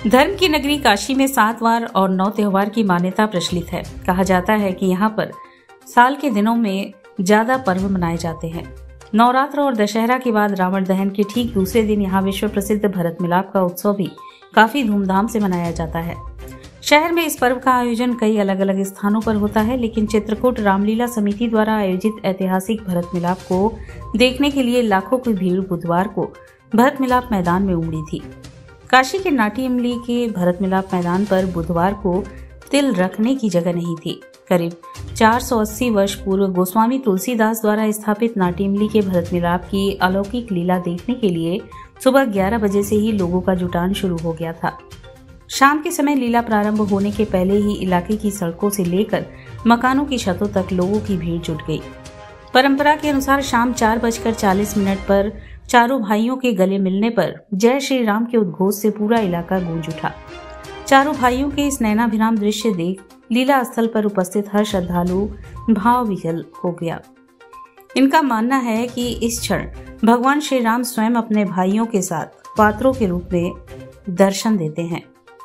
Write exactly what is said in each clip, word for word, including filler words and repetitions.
धर्म की नगरी काशी में सात वार और नौ त्योहार की मान्यता प्रचलित है। कहा जाता है कि यहाँ पर साल के दिनों में ज्यादा पर्व मनाए जाते हैं। नवरात्र और दशहरा के बाद रावण दहन के ठीक दूसरे दिन यहाँ विश्व प्रसिद्ध भरत मिलाप का उत्सव भी काफी धूमधाम से मनाया जाता है। शहर में इस पर्व का आयोजन कई अलग अलग स्थानों पर होता है, लेकिन चित्रकूट रामलीला समिति द्वारा आयोजित ऐतिहासिक भरत मिलाप को देखने के लिए लाखों की भीड़ बुधवार को भरत मिलाप मैदान में उमड़ी थी। काशी के नाटी इमली के भरत मिलाप मैदान पर बुधवार को तिल रखने की जगह नहीं थी। करीब चार सौ अस्सी वर्ष पूर्व गोस्वामी तुलसीदास द्वारा स्थापित नाटी इमली के भरत मिलाप की अलौकिक लीला देखने के लिए सुबह ग्यारह बजे से ही लोगों का जुटान शुरू हो गया था। शाम के समय लीला प्रारंभ होने के पहले ही इलाके की सड़कों से लेकर मकानों की छतों तक लोगों की भीड़ जुट गई। परंपरा के अनुसार शाम चार बजकर चालीस मिनट पर चारों भाइयों के गले मिलने पर जय श्री राम के उद्घोष से पूरा इलाका गूंज उठा। चारों भाइयों के इस नैनाभिराम दृश्य देख लीला स्थल पर उपस्थित हर श्रद्धालु भाव विह्वल हो गया। इनका मानना है कि इस क्षण भगवान श्री राम स्वयं अपने भाइयों के साथ पात्रों के रूप में दर्शन देते हैं।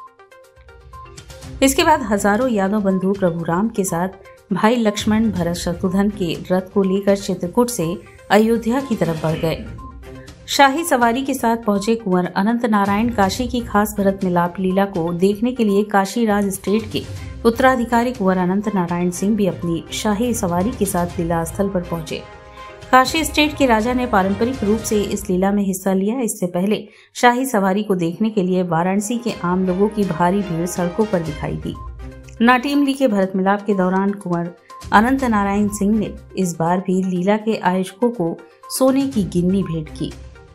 इसके बाद हजारों यादव बंधु प्रभु राम के साथ भाई लक्ष्मण भरत शत्रुघ्न के रथ को लेकर चित्रकूट से अयोध्या की तरफ बढ़ गए। शाही सवारी के साथ पहुंचे कुंवर अनंत नारायण काशी की खास भरत मिलाप लीला को देखने के लिए काशी राज स्टेट के उत्तराधिकारी कुंवर अनंत नारायण सिंह भी अपनी शाही सवारी के साथ लीला स्थल पर पहुंचे। काशी स्टेट के राजा ने पारंपरिक रूप से इस लीला में हिस्सा लिया। इससे पहले शाही सवारी को देखने के लिए वाराणसी के आम लोगों की भारी भीड़ सड़कों पर दिखाई दी। नाटी इमली के भरत मिलाप के दौरान कुंवर अनंत नारायण सिंह ने इस बार भी लीला के आयोजकों को सोने की गिन्नी भेंट की।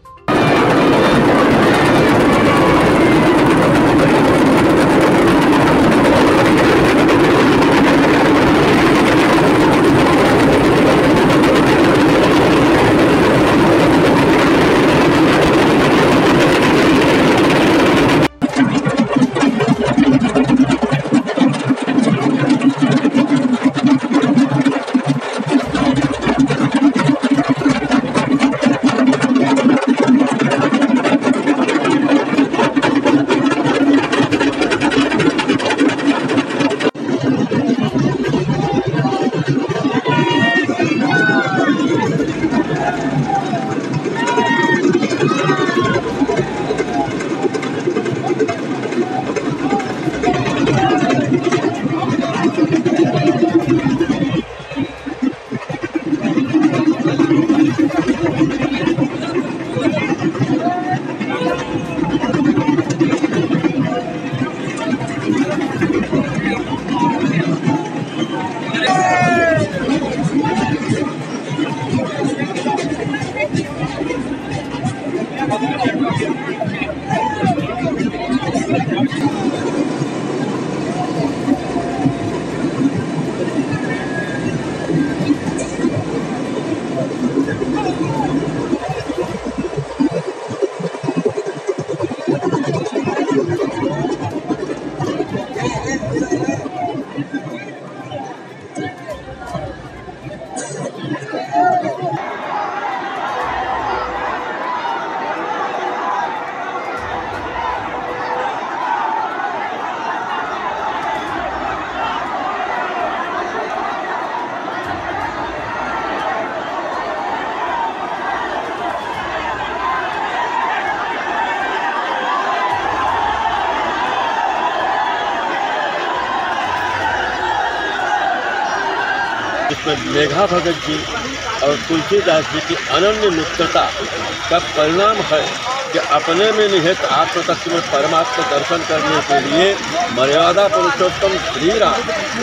इसमें मेघा भगत जी और तुलसीदास जी की अनन्य मित्रता का परिणाम है कि अपने में निहित आत्म तत्व में परमात्मा दर्शन करने के लिए मर्यादा पुरुषोत्तम श्री राम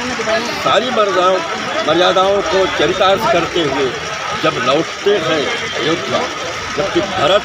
सारी मर्यादाओं मर्यादाओं को चरितार्थ करते हुए जब लौटते हैं अयोध्या, जबकि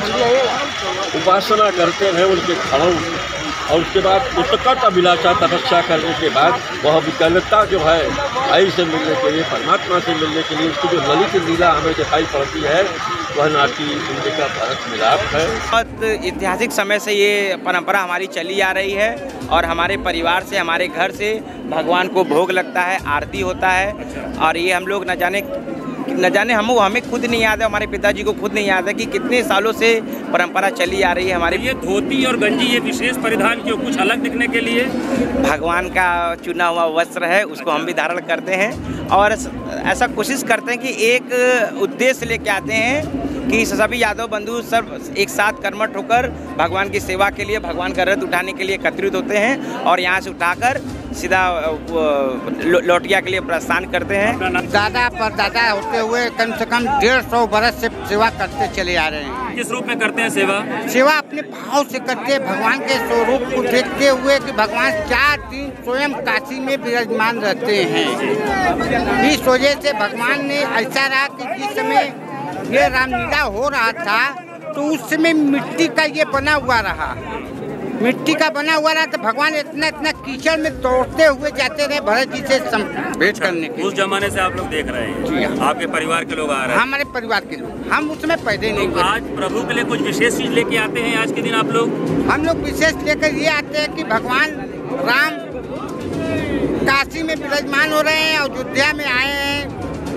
भरत उपासना करते हैं उनके खड़ों और उसके बाद उत्कट अभिलाषा तपस्या करने के बाद वह विकलता जो है भाई से मिलने के लिए, परमात्मा से मिलने के लिए उसकी जो ललित लीला हमें दिखाई पड़ती है वह नाटी इमली का भरत मिलाप है। बहुत ऐतिहासिक समय से ये परंपरा हमारी चली आ रही है और हमारे परिवार से, हमारे घर से भगवान को भोग लगता है, आरती होता है और ये हम लोग न जाने न जाने हम हमें खुद नहीं याद है, हमारे पिताजी को खुद नहीं याद है कि कितने सालों से परंपरा चली आ रही है हमारे। ये धोती और गंजी ये विशेष परिधान क्यों, कुछ अलग दिखने के लिए? भगवान का चुना हुआ वस्त्र है, उसको हम भी धारण करते हैं और ऐसा कोशिश करते हैं कि एक उद्देश्य लेके आते हैं कि सभी यादव बंधु सब एक साथ कर्मठ होकर भगवान की सेवा के लिए, भगवान का रथ उठाने के लिए एकत्रित होते हैं और यहाँ से उठाकर सीधा लौटिया के लिए प्रस्थान करते हैं। दादा परदादा होते हुए कम से कम डेढ़ सौ बरस से सेवा करते चले आ रहे हैं। किस रूप में करते हैं सेवा? सेवा अपने भाव से करते हैं, भगवान के स्वरूप को देखते हुए कि भगवान चार दिन स्वयं काशी में विराजमान रहते हैं। इस वजह से भगवान ने ऐसा रहा कि जिस समय ये रामलीला हो रहा था तो उस समय मिट्टी का ये बना हुआ रहा, मिट्टी का बना हुआ रहा तो भगवान इतना इतना कीचड़ में दौड़ते हुए जाते रहे भरत जी से भेंट करने के। उस जमाने से आप लोग देख रहे हैं? जी हाँ। आपके परिवार के लोग आ रहे हैं? हमारे परिवार के लोग, हम उसमें पैदे नहीं तो आज प्रभु के लिए कुछ विशेष चीज लेके आते हैं आज के दिन आप लोग? हम लोग विशेष लेकर ये आते हैं कि भगवान राम काशी में विराजमान हो रहे हैं, अयोध्या में आए हैं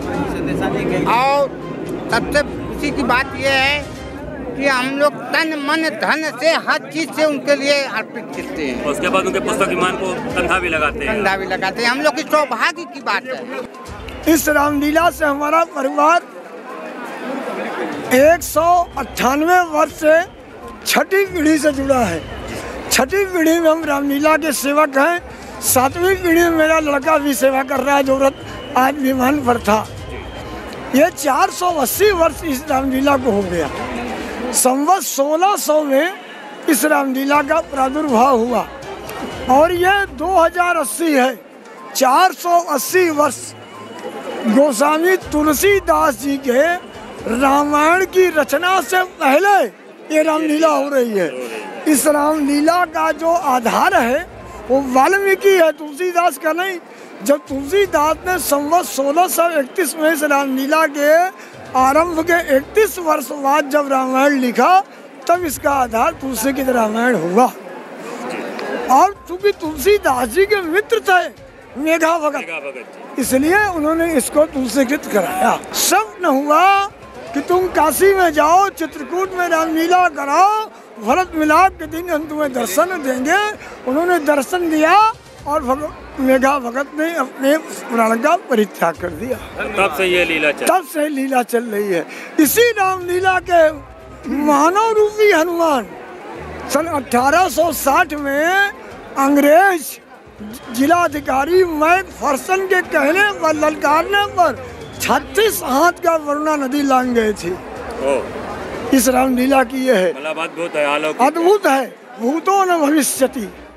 और सबसे खुशी की बात यह है कि हम लोग तन मन धन से हर चीज से उनके लिए अर्पित करते हैं। उसके बाद उनके पुस्तक विमान को कंधा भी लगाते हैं। कंधा भी लगाते हैं, हम लोग की सौभाग्य की बात है। इस रामलीला से हमारा परिवार एक सौ अट्ठानवे वर्ष से छठी पीढ़ी से जुड़ा है। छठी पीढ़ी में हम रामलीला के सेवक हैं। सातवीं पीढ़ी में मेरा लड़का भी सेवा कर रहा है जो रथ आज विमान पर था। ये चार सौ अस्सी वर्ष इस रामलीला को हो गया। संवत सोलह सौ में इस रामलीला का प्रादुर्भाव हुआ और ये दो हज़ार अस्सी है। चार सौ अस्सी वर्ष गोस्वामी तुलसीदास जी के रामायण की रचना से पहले ये रामलीला हो रही है। इस रामलीला का जो आधार है वो वाल्मीकि है, तुलसीदास का नहीं। जब तुलसीदास ने संवत सोलह सौ इकतीस में इस रामलीला के आरंभ के इकतीस वर्ष बाद जब रामायण लिखा तब इसका आधार तुलसी की रामायण हुआ। और चूंकि तुलसीदास जी के मित्र थे मेघा भगत, इसलिए उन्होंने इसको तुलसीकृत कराया। स्वप्न हुआ कि तुम काशी में जाओ, चित्रकूट में रामलीला कराओ, भरत मिलाप के दिन हम तुम्हें दर्शन देंगे। उन्होंने दर्शन दिया और मेघा भगत ने अपने प्राण का परित्याग कर दिया। तब से ये लीला चल तब से लीला चल रही है। इसी रामलीला के मानव रूपी हनुमान सन अठारह सौ साठ में अंग्रेज जिलाधिकारी मैक फर्सन के कहने पर, ललकारने पर छत्तीस हाथ का वरुणा नदी लांग गए थी। इस रामलीला की ये है, अद्भुत है, अद्भुत है। भूतो न भविष्यति।